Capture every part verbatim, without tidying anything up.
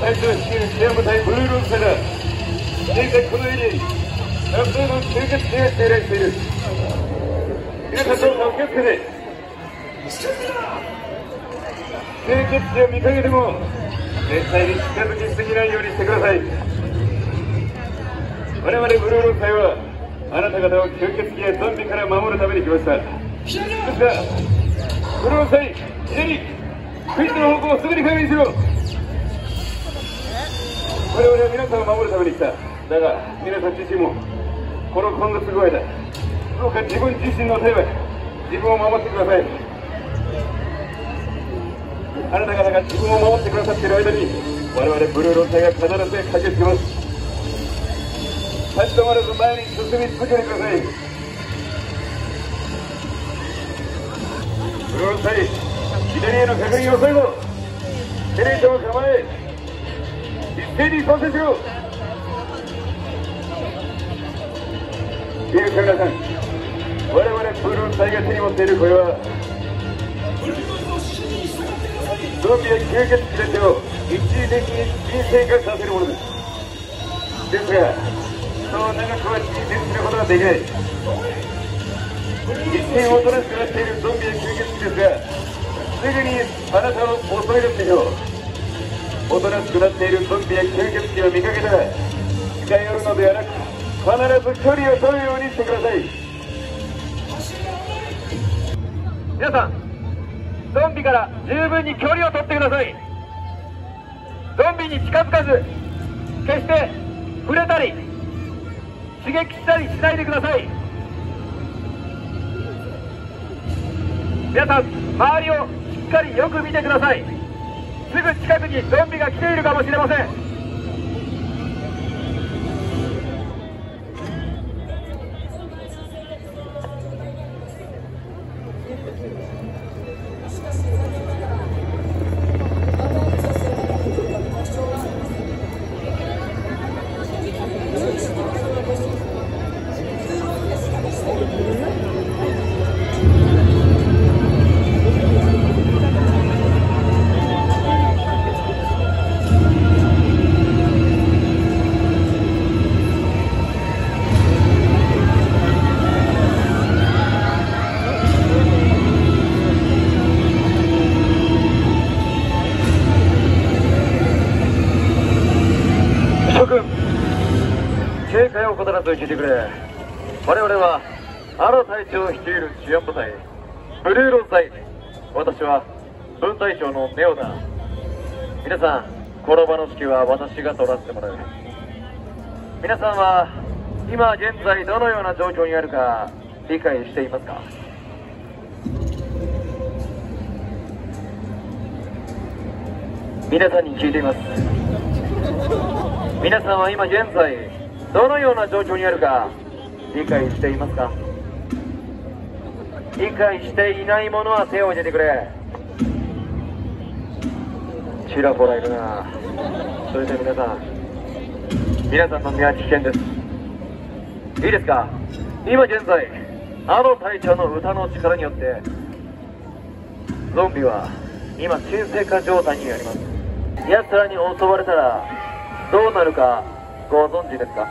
隊長率いる治安部隊ブルーローズ隊だ。現在このエリアに多数の吸血鬼が襲来している。皆さんどうかお気をつけて。吸血鬼を見かけても絶対に近づきすぎないようにしてください。我々ブルーローズ隊はあなた方を吸血鬼やゾンビから守るために来ました。ですがブルーローズ隊、左クイズの方向をすぐに確認しろ。我々は皆さんを守るために来た。だが皆さん自身もこの混雑具合だ。どうか自分自身の手で自分を守ってください。あなた方が自分を守ってくださっている間に我々ブルーローズ隊が必ず駆けつけます。立ち止まらず前に進み続けてください。ブルーローズ隊、左への確認を遅いぞ。テレーションを構え一斉に操作しろ。いいですか皆さん、我々ブルーローズ隊が手に持っているこれはゾンビや吸血鬼たちを一時的に沈静化させるものです。ですがそう長くは沈静することができない。一見おとなしくなっているゾンビや吸血鬼ですがすぐにあなたを襲えるでしょう。おとなしくなっているゾンビや吸血鬼を見かけたら近寄るのではなく必ず距離を取るようにしてください。皆さん、ゾンビから十分に距離を取ってください。ゾンビに近づかず決して触れたり刺激したりしないでください。皆さん、周りをしっかりよく見てください。すぐ近くにゾンビが来ているかもしれません。警戒を怠らず聞いてくれ。我々は荒隊長を率いる治安部隊ブルーローズ隊。私は分隊長のネオだ。皆さん、この場の指揮は私が取らせてもらう。皆さんは今現在どのような状況にあるか理解していますか？皆さんに聞いています。皆さんは今現在どのような状況にあるか理解していますか？理解していない者は手を挙げてくれ。ちらほらいるな。それで皆さん、皆さんの身は危険です。いいですか？今現在あの隊長の歌の力によってゾンビは今沈静化状態にあります。奴らに襲われたらどうなるかご存知ですか？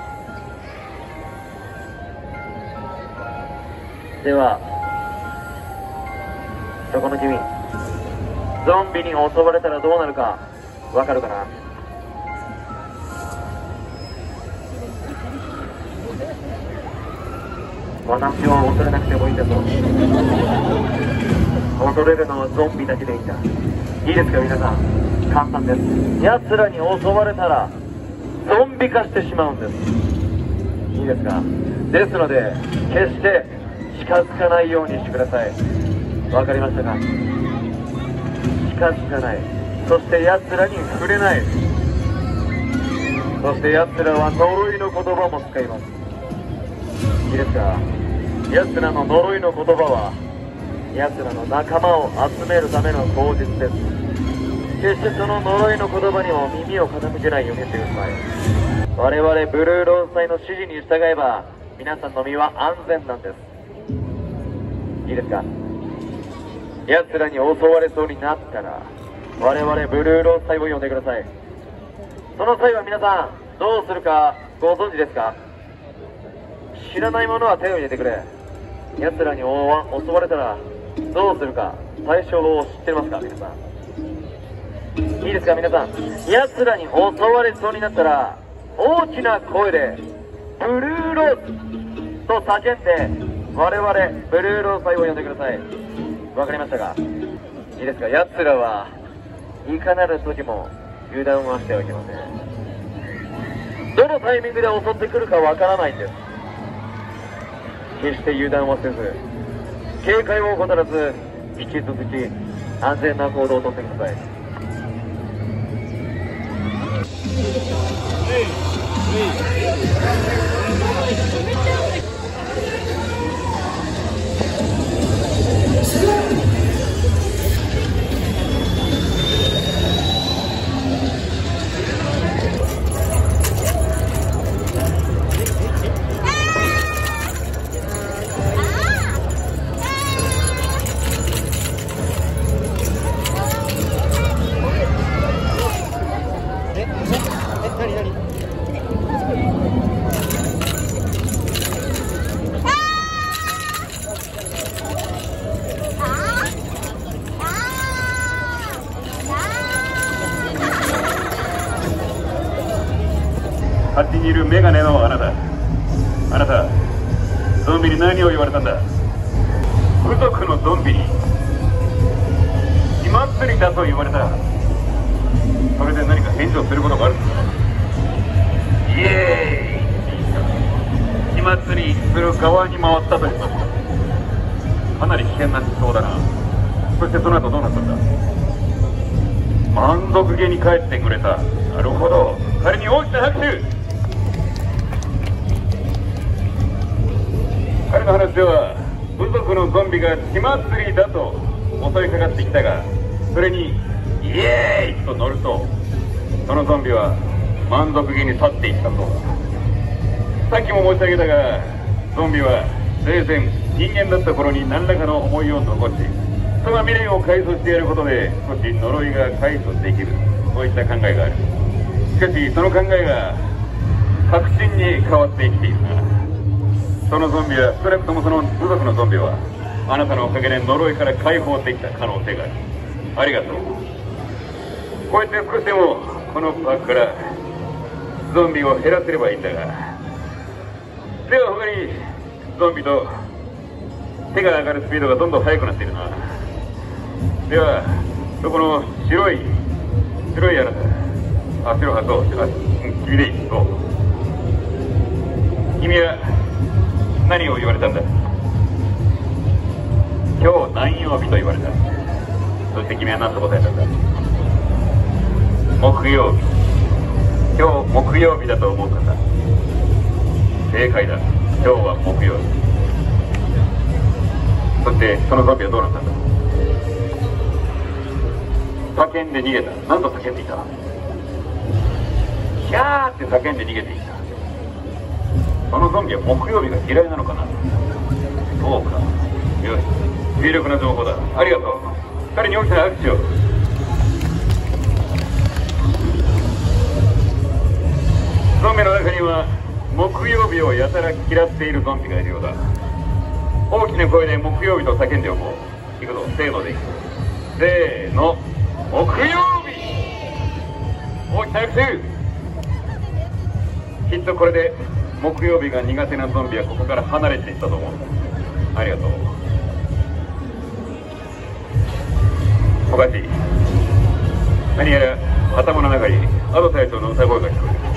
ではそこの君、ゾンビに襲われたらどうなるかわかるかな？私は恐れなくてもいいんだぞ。恐れるのはゾンビだけでいいんだ。いいですか皆さん、簡単です。奴らに襲われたらゾンビ化してしまうんです。いいですか？ですので決して近づかないようにしてください。わかりましたか？近づかない。そして奴らに触れない。そして奴らは呪いの言葉も使います。いいですか？奴らの呪いの言葉は奴らの仲間を集めるための口実です。決してその呪いの言葉にも耳を傾けないようにしてください。我々ブルーローズ隊の指示に従えば皆さんの身は安全なんです。いいですか？奴らに襲われそうになったら我々ブルーローズ隊を呼んでください。 その際は皆さんどうするかご存知ですか？知らないものは手を入れてくれ。奴らに襲われたらどうするか対処法を知ってますか？皆さんいいですか？皆さん、奴らに襲われそうになったら大きな声でブルーローズと叫んで我々ブルーローズ隊を呼んでください。わかりましたか？いいですか？奴らはいかなる時も油断はしてはいけません。どのタイミングで襲ってくるかわからないんです。決して油断はせず警戒を怠らず引き続き安全な行動をとってください。 あっちにいるメガネのあなた、あなたゾンビに何を言われたんだ？部族のゾンビに火祭りだと言われた。それで何か返事をすることがあるんですか？イエーイ、火祭りする側に回ったということかなり危険な思想だな。そしてその後どうなったんだ？満足げに帰ってくれた。なるほど、彼に大きな拍手。彼の話では部族のゾンビが火祭りだと襲いかかってきたが、それにイエーイと乗るとそのゾンビは満足げに去っていったそうだ。さっきも申し上げたが、ゾンビは生前人間だった頃に何らかの思いを残し、その未練を解消してやることで少し呪いが解除できる、そういった考えがある。しかしその考えが確信に変わって生きているな。そのゾンビは、少なくともその部族のゾンビはあなたのおかげで呪いから解放できた可能性がある。ありがとう。こうやって少しでもこのパークからゾンビを減らせればいいんだが、では他にゾンビと手が上がるスピードがどんどん速くなっているな。ではそこの白い白いあなた、あ、白はそう、あ、君でいい。そう、君は何を言われたんだ？今日何曜日と言われた。そして君は何と答えたんだ？木曜日。今日木曜日だと思うかさ。正解だ。今日は木曜日。そしてそのゾンビはどうなったんだ？叫んで逃げた。何と叫んでいた？キャーって叫んで逃げていた。そのゾンビは木曜日が嫌いなのかな？そうか。よし、有力な情報だ。ありがとう。彼に大きな拍手を。ゾンビの中には木曜日をやたら嫌っているゾンビがいるようだ。大きな声で木曜日と叫んでおこう。いくぞ、せーのでいく。せーの、木曜日。大きな拍手。きっとこれで木曜日が苦手なゾンビはここから離れていったと思う。ありがとう。おかしい。何やら頭の中にアド隊長の歌声が聞こえる。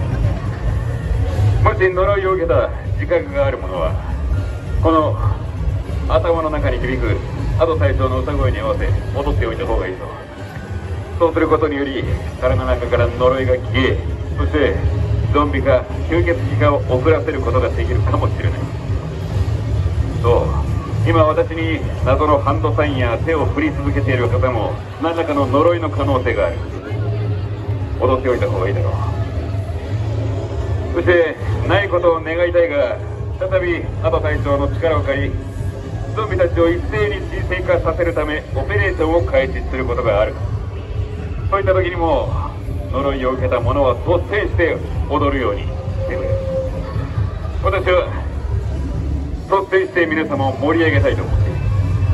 もし呪いを受けた自覚がある者はこの頭の中に響くアド隊長の歌声に合わせ踊っておいた方がいいぞ。そうすることにより体の中から呪いが消え、そしてゾンビが吸血鬼化を遅らせることができるかもしれない。そう、今私に謎のハンドサインや手を振り続けている方も何らかの呪いの可能性がある。踊っておいた方がいいだろう。そしてないことを願いたいが、再びアド隊長の力を借りゾンビたちを一斉に沈静化させるためオペレーションを開始することがある。そういった時にも呪いを受けた者は率先して踊るようにしてくれ。私は率先して皆様を盛り上げたいと思っている。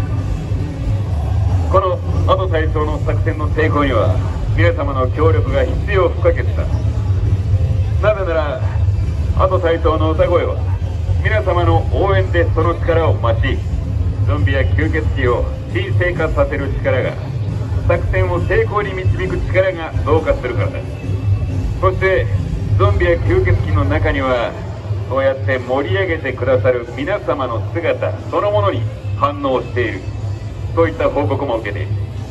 このアド隊長の作戦の成功には皆様の協力が必要不可欠だ。なぜならアド隊長の歌声は皆様の応援でその力を増し、ゾンビや吸血鬼を沈静化させる力が、作戦を成功に導く力が増加するからだ。そしてゾンビや吸血鬼の中にはそうやって盛り上げてくださる皆様の姿そのものに反応している、そういった報告も受けている。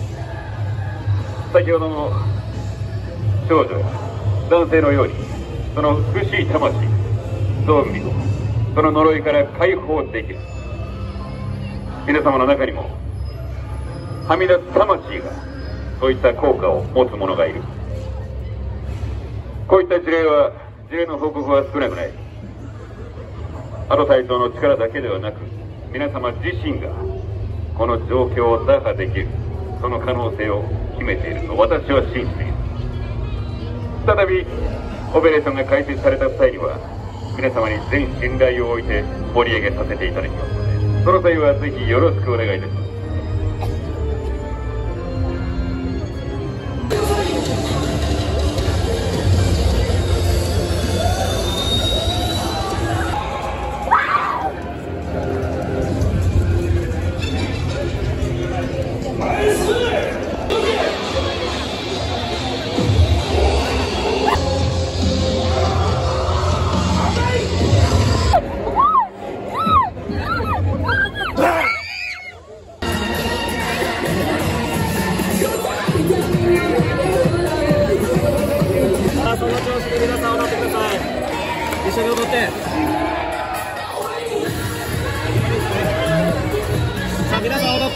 先ほどの少女や男性のように、その美しい魂、ゾンビをその呪いから解放できる。皆様の中にもはみ出す魂がそういった効果を持つ者がいる。こういった事例は事例の報告は少なくない。アド隊長の力だけではなく、皆様自身がこの状況を打破できる、その可能性を秘めていると私は信じている。再びオペレーションが開始された際には皆様に全信頼を置いて盛り上げさせていただきますので、その際はぜひよろしくお願いいたします。 一緒に踊って。さあ皆さん踊って。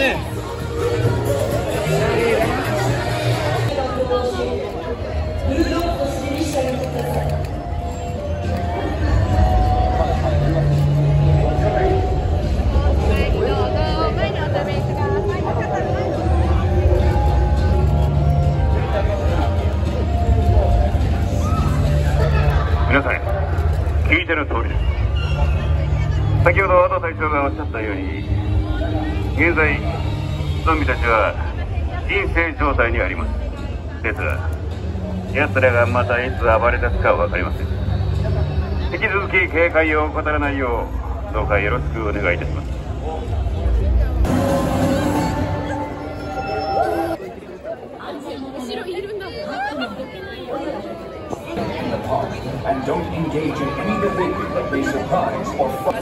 皆さん聞いてる通りです。先ほどアド隊長がおっしゃったように、現在ゾンビたちは陰性状態にあります。ですが奴らがまたいつ暴れ出すかは分かりません。引き続き警戒を怠らないようどうかよろしくお願いいたします。 And don't engage in any behavior that may surprise or fight.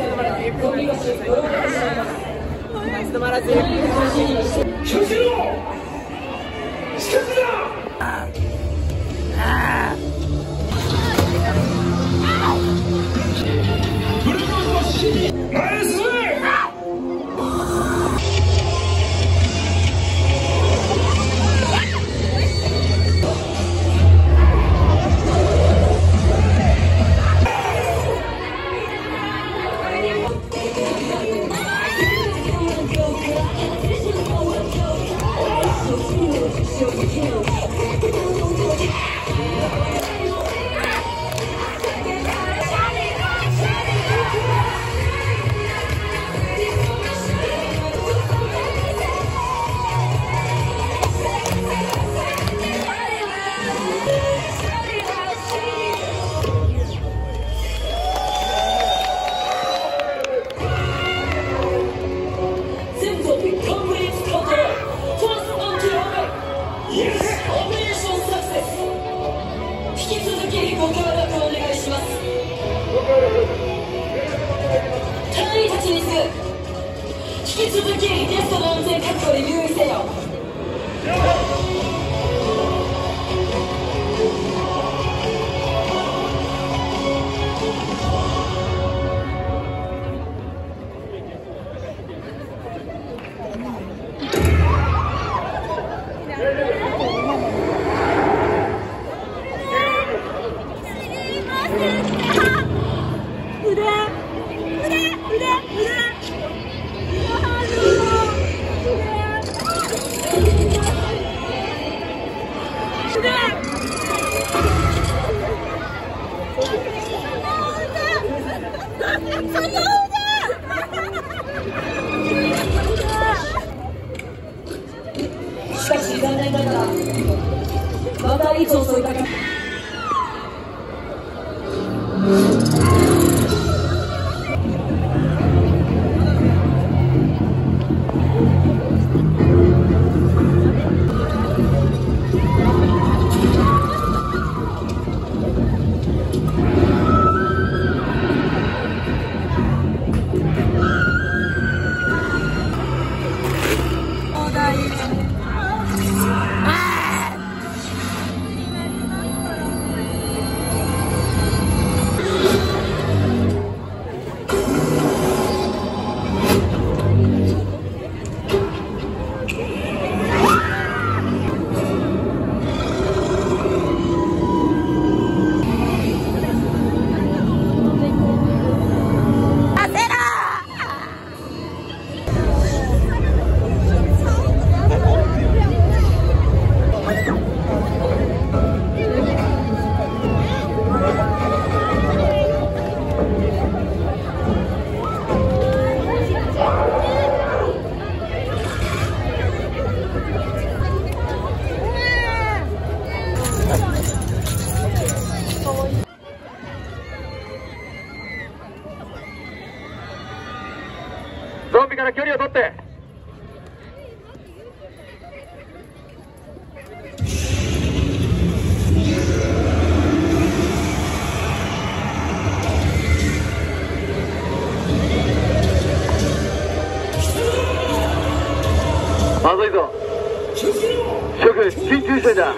まずいぞ。諸君、緊急事態だ。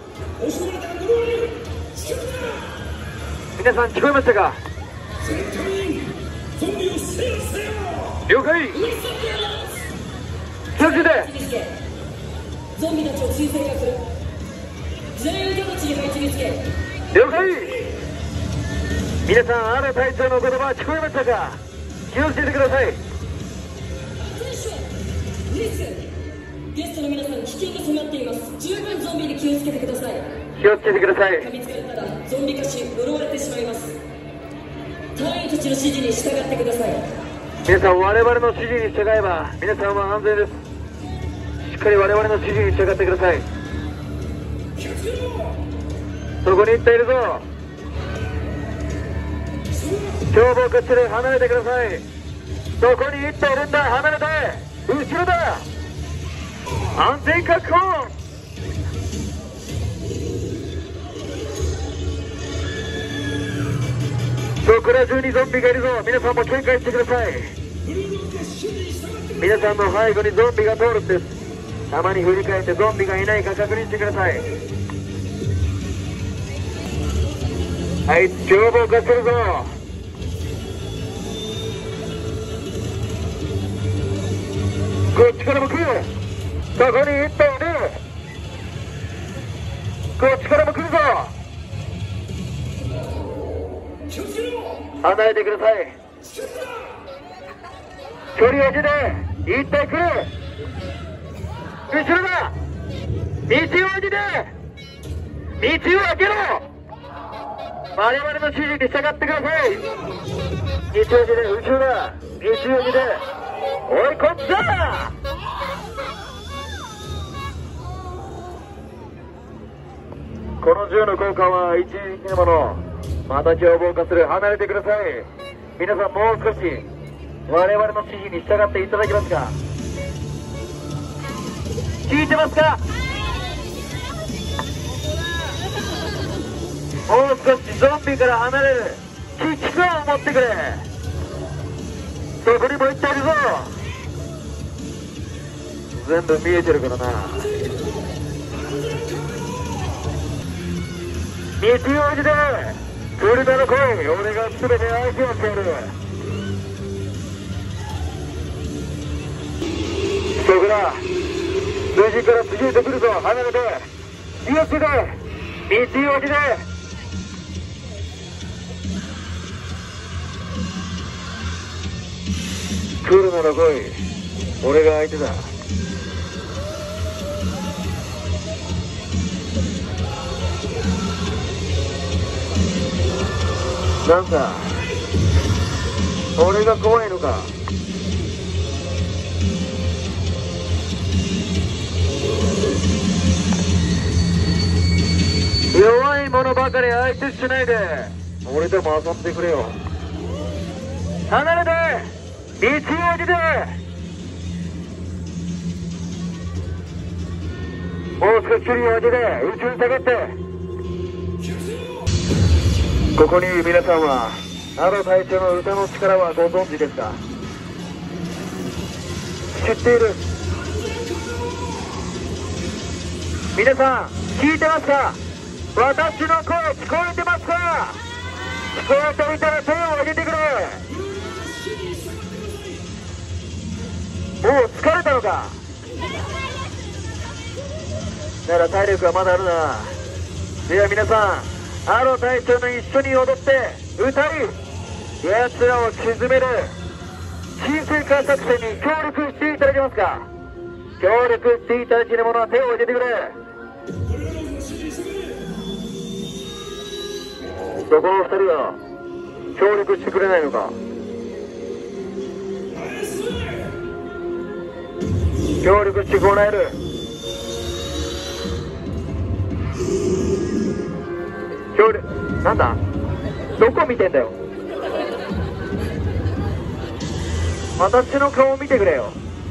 皆さん聞こえましたか？了解。気をつけて。 ゾンビたちを追跡化する。全員直ちに配置につけ。 了解。皆さん、ある隊長の言葉聞こえましたか？気をつけてください。 ゲストの皆さん、危険が迫っています。十分ゾンビに気をつけてください。 気をつけてください。 噛みつかれたらゾンビ化し呪われてしまいます。隊員たちの指示に従ってください。 皆さん、我々の指示に従えば皆さんは安全です。しっかり我々の指示に従ってください。そこに行っているぞ。消防課室で離れてください。そこに行っているんだ。離れて。後ろだ。安全確保。そこら中にゾンビがいるぞ。皆さんも警戒してください。皆さんの背後にゾンビが通るんです。たまに振り返ってゾンビがいないか確認してください。はい、消防化するぞ。こっちからも来る。そこに行っている。こっちからも来るぞ。離れてください。距離を置いて一体来る。後ろだ。道を開けて。道を開けろ。我々の指示に従ってください。道を開けて。後ろだ。道を開けて。おい、こっちだ。この銃の効果は一時的なもの。また凶暴化する。離れてください。皆さん、もう少し我々の指示に従っていただけますか？聞いてますか？もう少しゾンビから離れる危機感を持ってくれ。そこにも行っているぞ。全部見えてるからな。道を置いて車の声、俺が全て愛しをしている。そこだ。数字から次へと来るぞ。離れて。気をつけて。道を置いて。来るなら来い。俺が相手だ。なんだ、俺が怖いのか？弱い者ばかり相手しないで俺とも遊んでくれよ。離れて。道を開けて。もう少し距離を空けて宇宙に下がって。ここにいる皆さんはあの隊長の歌の力はご存知ですか？知っている。皆さん聞いてますか？私の声聞こえてますか？聞こえていたら手を挙げてくれ。もう疲れたのか？なら体力はまだあるな。では皆さん、あの隊長と一緒に踊って歌い、奴らを沈める沈静化作戦に協力していただけますか？協力していただける者は手を挙げてくれ。そこの二人は協力してくれないのか？協力してもらえる。協力、なんだ？どこ見てんだよ。私の顔を見てくれよ。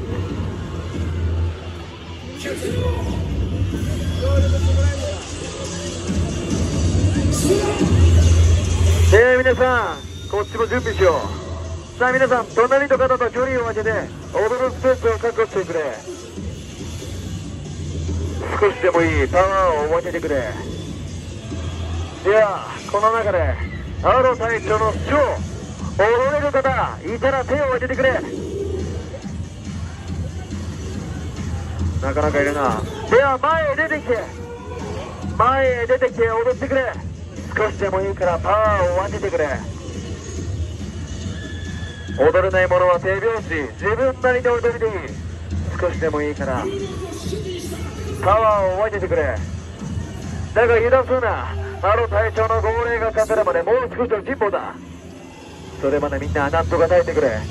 えー、皆さんこっちも準備しよう。さあ皆さん、隣と肩と距離を空けて踊るスペースを確保してくれ。 少しでもいいパワーを分けてくれ。ではこの中でアロ隊長の主張踊れる方いたら手を挙げてくれ。なかなかいるな。では前へ出てきて前へ出てきて踊ってくれ。少しでもいいからパワーを分けてくれ。踊れない者は手拍子自分なりで踊りでいい。少しでもいいからパワーを分けてくれ。だが油断するな。アロ隊長の号令がかかるまでもう少しの進歩だ。それまでみんななんとか耐えてくれ。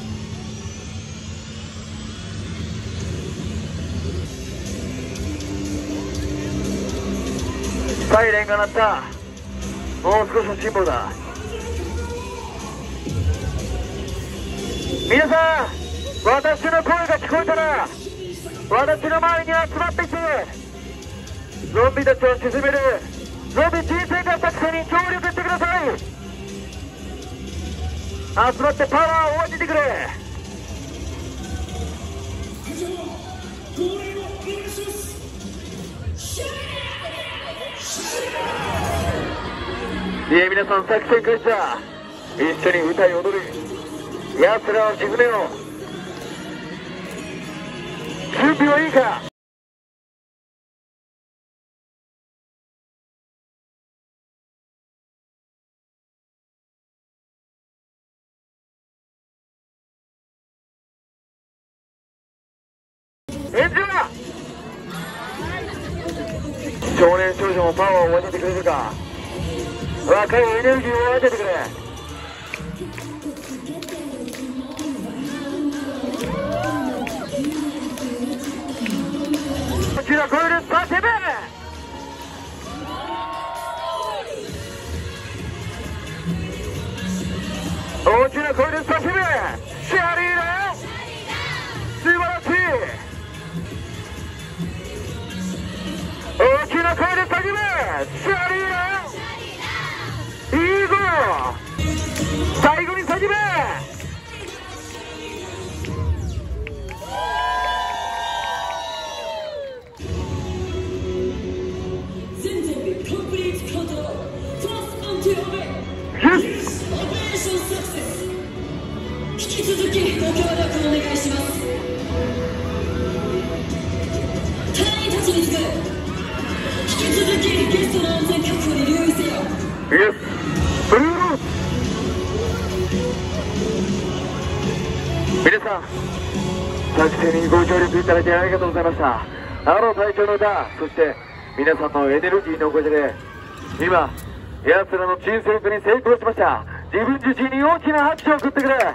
サイレンが鳴った。もう少しの進歩だ。皆さん私の声が聞こえたら私の周りに集まってきてゾンビたちを沈めるゾンビ人生化作戦に協力してください。集まってパワーを分けてくれ。いや皆さん作戦開始だ。一緒に歌い踊る。奴らを沈めよう。準備はいいか。エンジンは少年少女もパワーを分けてくれるか。若いエネルギーを分けてくれ。こちら超えるさせめ大きな声で叫べ。シャリーだ。素晴らしい。大きな声で叫べ。シャリーだ。いいぞ。最後に叫べ。 全全部コンプリートコントロール。トラスオントゥオベイ。 よし。 オペレーションサクセス。引き続きご協力お願いします。隊員たちに告ぐ。引き続きゲストの安全確保に留意せよ。 イエス。ブルーローズ。皆さん作戦にご協力いただきありがとうございました。アロ隊長の歌、そして皆さんのエネルギーのおかげで今奴らの鎮静化に成功しました。自分自身に大きな拍手を送ってくれ。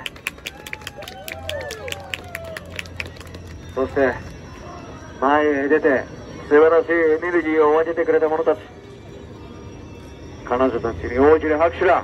そして前へ出て素晴らしいエネルギーを分けてくれた者たち、彼女たちに大きな拍手だ。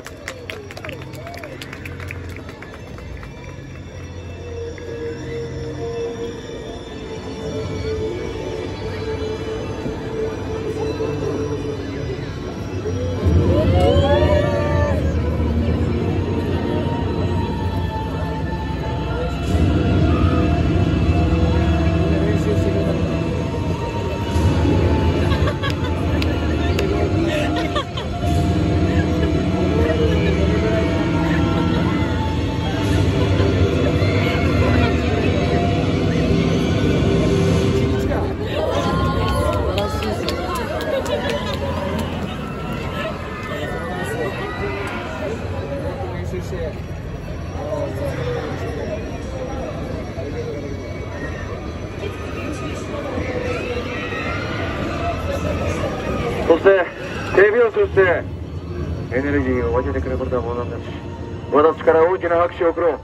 そして手拍子をしてエネルギーを分けてくれることはものなんです。私から大きな拍手を送ろう。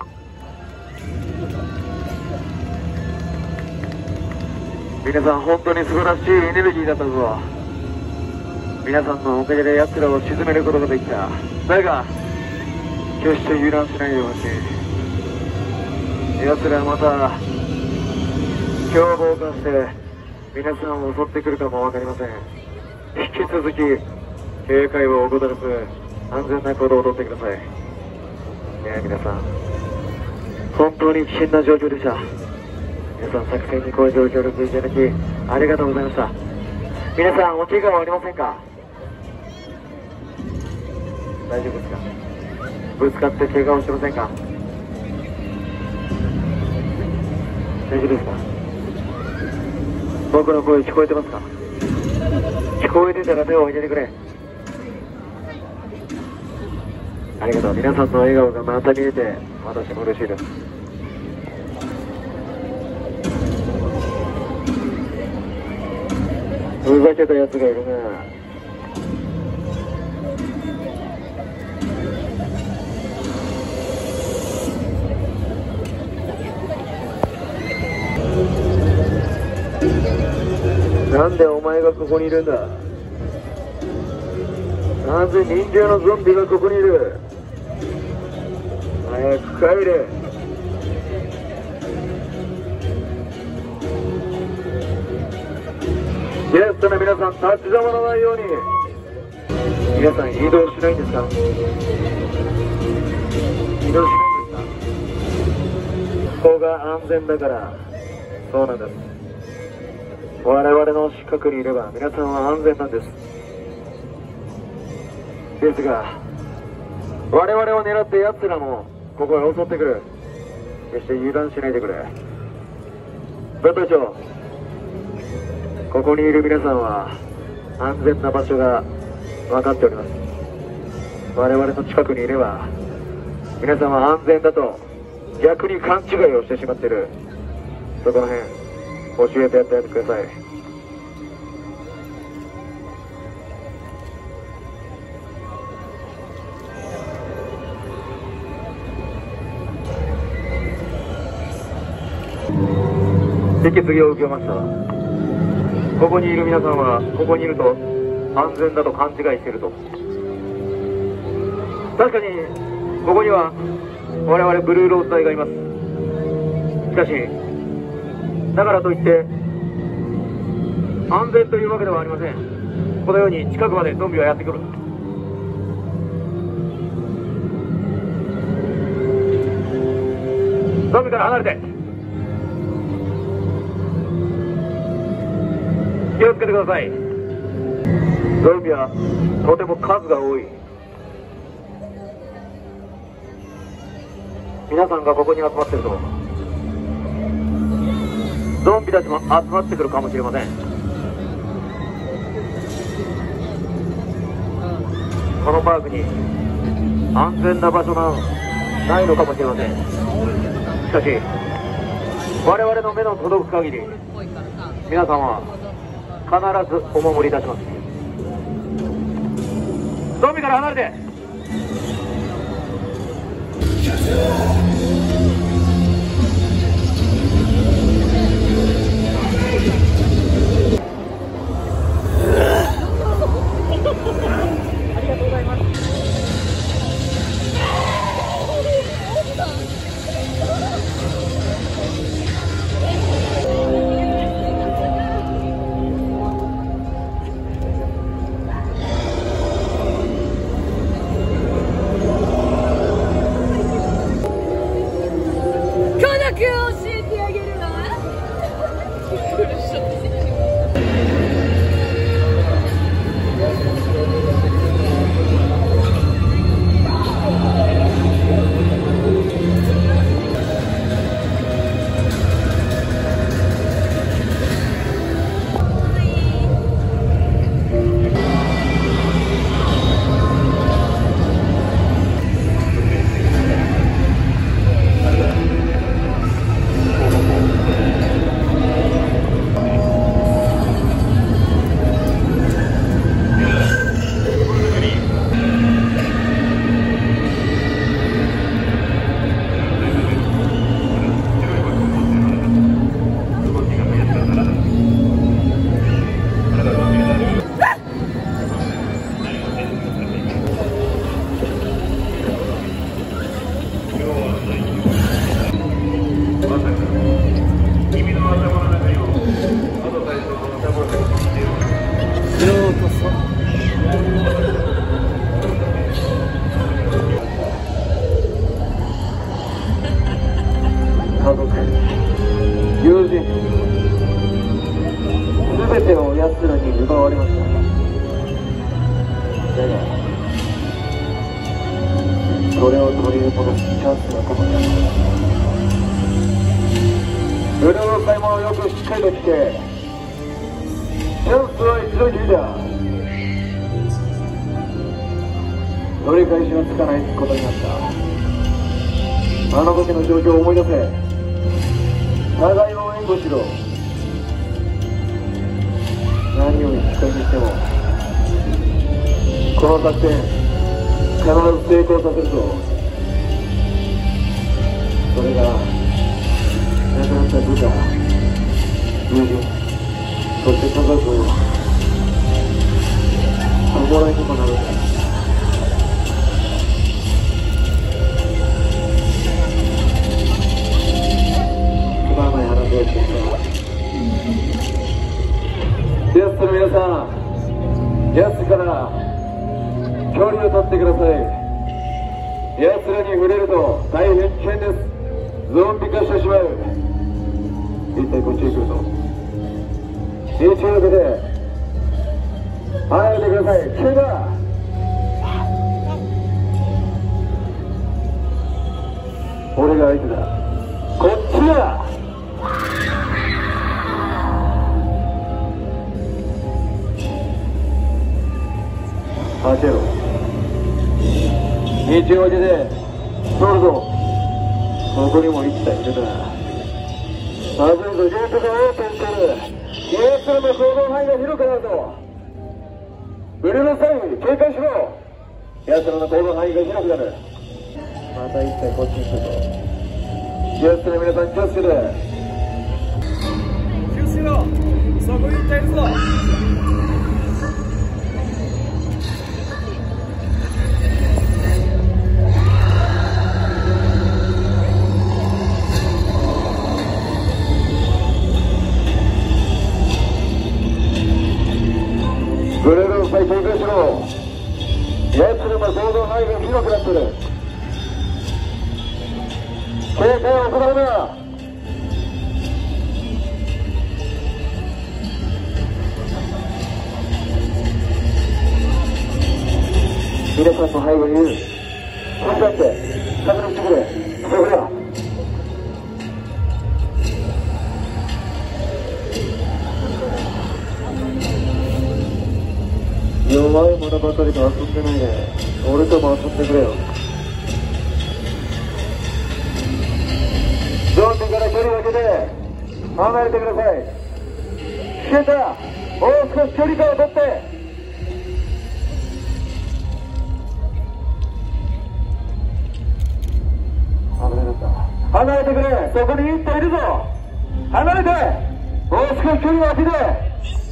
皆さん本当に素晴らしいエネルギーだったぞ。皆さんのおかげで奴らを沈めることができた。だが決して油断しないでほしい。奴らはまた凶暴化して皆さんを襲ってくるかも分かりません。引き続き警戒を怠らず安全な行動をとってください。ねえ皆さん、本当に危険な状況でした。 皆さん作戦にご協力いただきありがとうございました。皆さんお怪我はありませんか？大丈夫ですか？ぶつかって怪我をしてませんか？大丈夫ですか？僕の声聞こえてますか？聞こえてたら手を挙げてくれ。ありがとう。皆さんの笑顔がまた見えて私も嬉しいです。ふざけたやつがいるな。なんでお前がここにいるんだ？なぜ忍者のゾンビがここにいる？早く帰れ。ゲストの皆さん、立ち止まらないように。皆さん移動しないんですか？移動しないんですか？ここが安全だから。そうなんです。我々の近くにいれば皆さんは安全なんです。ですが我々を狙って奴らもここへ襲ってくる。決して油断しないでくれ。分隊長、ここにいる皆さんは安全な場所が分かっております。我々の近くにいれば皆さんは安全だと逆に勘違いをしてしまっている。そこら辺教えてやってやってください。引き継ぎを受けました。ここにいる皆さんはここにいると安全だと勘違いしていると。確かにここには我々ブルーローズ隊がいます。しかしだからといって安全というわけではありません。このように近くまでゾンビはやってくる。ゾンビから離れて。気をつけてください。ゾンビはとても数が多い。皆さんがここに集まってるとゾンビたちも集まってくるかもしれません。このパークに安全な場所がないのかもしれません。しかし我々の目の届く限り皆さんは必ずお守りいたします。ゾンビから離れて。 ありがとうございます。 奪われました。だがそれを取り戻すチャンスがここにある。腕の買い物をよくしっかりと聞け。チャンスは一度きりだ。取り返しがつかないことになった。あの時の状況を思い出せ。互いを援護しろ。何を引き返してもこの作戦必ず成功させるぞ。それが亡くなった部下、友人、そして家族を弔いにもなるんだ。つまらない話をしていた。ヤスの皆さん、ヤスから距離を取ってください。ヤスらに触れると大変危険です。ゾンビ化してしまう。一体こっちへ来るぞ。一応受けて離れてください。危険だ。俺が相手だ。こっちだ。開けろ。道を開けて通るぞ。ここにも一体いるな。まずいぞ。ゲートがオープンしてる。ゲートの行動範囲が広くなるぞ。ブルーの際に警戒しろ。奴らの行動範囲が広くなる。また一体こっちに来るぞ。奴ら皆さん気をつけて。 気をつけろ。そこに一体いるぞ。 ブレードの際警戒しろ。奴らの行動範囲が広くなってる。警戒を行うな。皆さんの背後にいる。これだって確認してくれ。それだ。弱い者ばかりと遊んでないで、俺とも遊んでくれよ。ゾンビから距離を空けて離れてください。危険だ。もう少し距離感を取って。離れた。離れてくれ。そこに一体いるぞ。離れて。もう少し距離を空けて。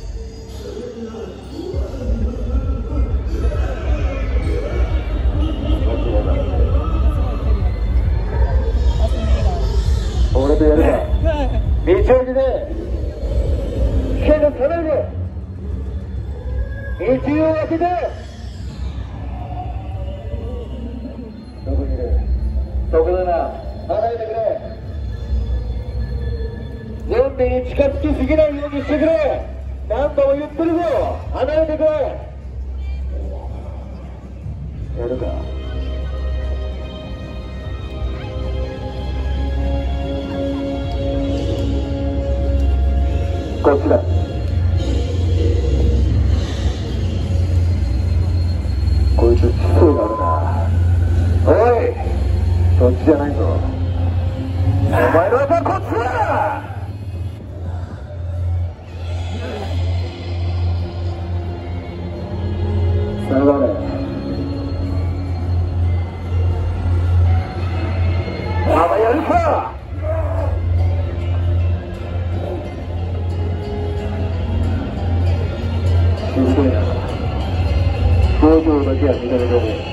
俺とやるか。道を開けて危険が離れる。道を開けて。どこにいる。そこだな。離れてくれ。ゾンビに近づきすぎないようにしてくれ。何度も言ってるぞ。離れてくれ。やるか。こっちだ。こいつ知性があるな。おい、そっちじゃないぞ。お前の技はこっちだ。さよなら。まだやるか。しぶといな。表情だけは見た目通り。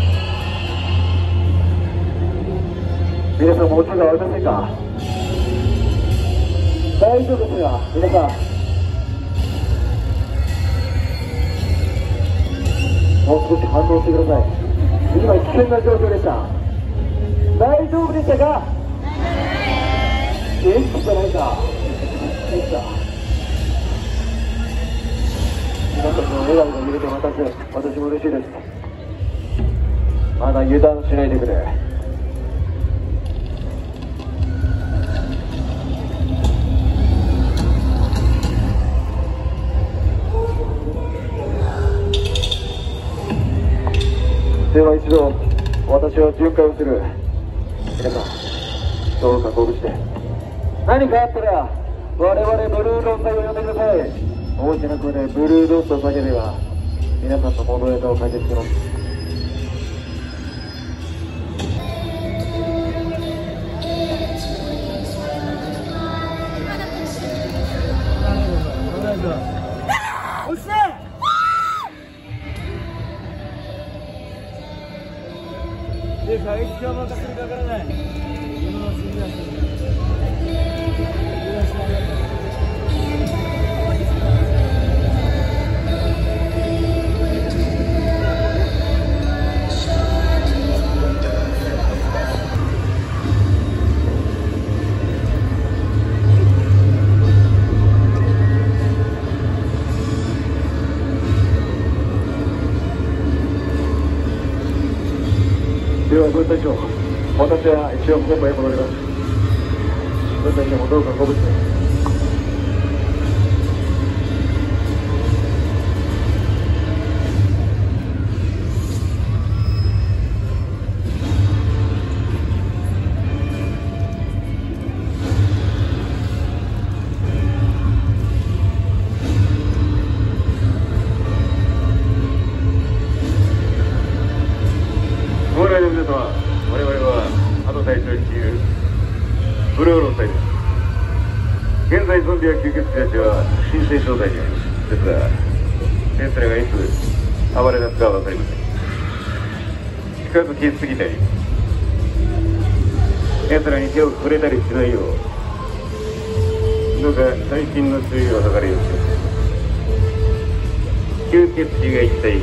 皆さんもお手がありませんか。大丈夫ですが、皆さんもう少し反応してください。今危険な状況でした。大丈夫でしたか。元気じゃないか。元気だ。 くれて私私も嬉しいです。まだ油断しないでくれ。では一度私は巡回をする。皆さんどうかご無事で。何かあったら我々ブルーロン隊を呼んでください。大きな声でブルードットを叫べば皆さんの物枝を解決します。 押してで、過激が任せるかわからない。今のすぐだし。 では軍隊長、私は一応本部へ戻ります。軍隊長もどうかご無事で。 我々はあの隊長率いるブルーロン隊です。現在ゾンビや吸血鬼たちは心霊状態にあります。ですが奴らがいつ暴れ出すかは分かりません。近づきすぎたり奴らに手を触れたりしないようどうか細心の注意を図るように吸血鬼が一体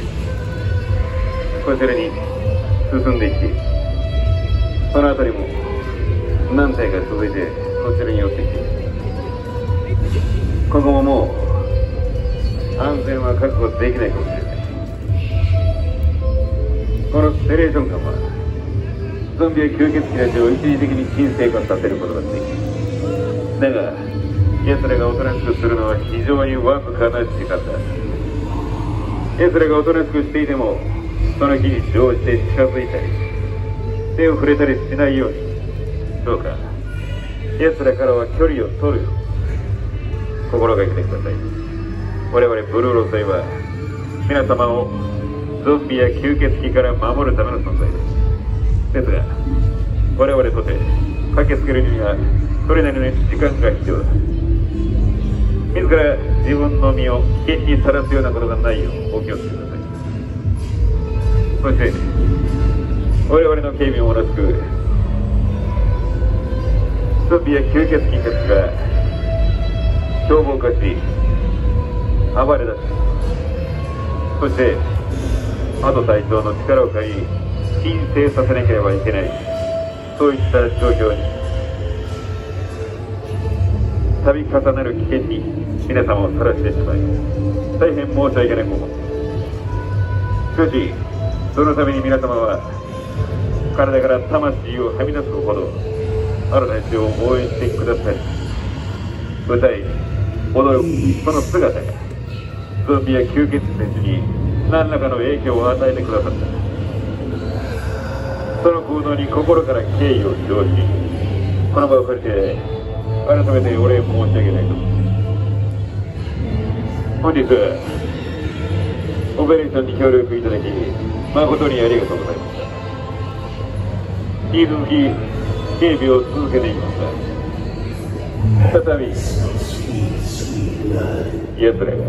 こちらに進んでいき、その辺りも何体か続いてこちらに寄ってきて、ここももう安全は確保できないかもしれない。このステレーション感はゾンビや吸血鬼たちを一時的に沈静化させることができる。だが奴らがおとなしくするのは非常にわずかな時間だ。奴らがおとなしくしていてもその日に乗じて近づいたり手を触れたりしないように、どうか奴らからは距離を取るよう心がけてください。我々ブルーロン隊は皆様をゾンビや吸血鬼から守るための存在です。ですが我々とて駆けつけるにはそれなりの時間が必要だ。自ら自分の身を危険にさらすようなことがないようお気をつけください。そして我々の警備も同じくゾンビや吸血鬼たちが凶暴化し暴れ出し、そしてアド隊長の力を借り鎮静させなければいけない、そういった状況に度重なる危険に皆様をさらしてしまい大変申し訳ないこと。しかしそのために皆様は体から魂をはみ出すほどある隊長を応援してください。歌い踊るその姿がゾンビや吸血鬼たちに何らかの影響を与えてくださった。その行動に心から敬意を表し、この場を借りて改めてお礼申し上げたいと思います。本日はオペレーションに協力いただき誠にありがとうございました。引き続き警備を続けていきますが、再び奴らが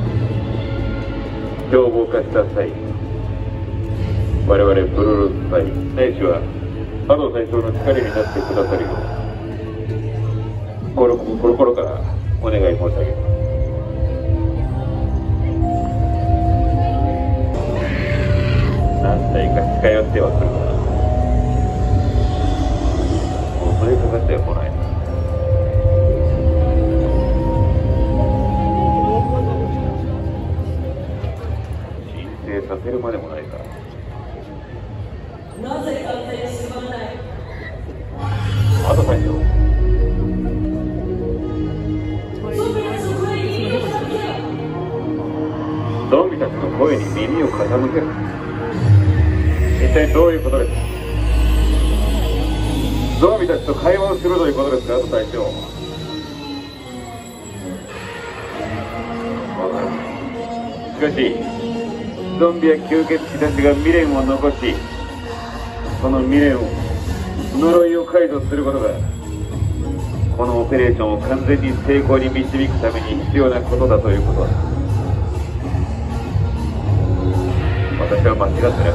凶暴化した際、我々ブルーロン隊ないしはアド隊長の力になってくださるよう心心からお願い申し上げます。何体か近寄ってはくるが襲いかかっては来ない。 声に耳を傾ける。一体どういうことですか？ゾンビたちと会話をするということですか、あと隊長。わからない。しかしゾンビや吸血鬼たちが未練を残し、その未練を呪いを解除することがこのオペレーションを完全に成功に導くために必要なことだということだ。私は間違ってなかった。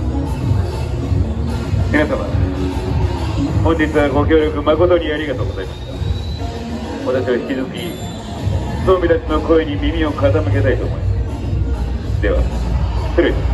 皆様、本日はご協力誠にありがとうございました。私は引き続きゾンビたちの声に耳を傾けたいと思います。では失礼します。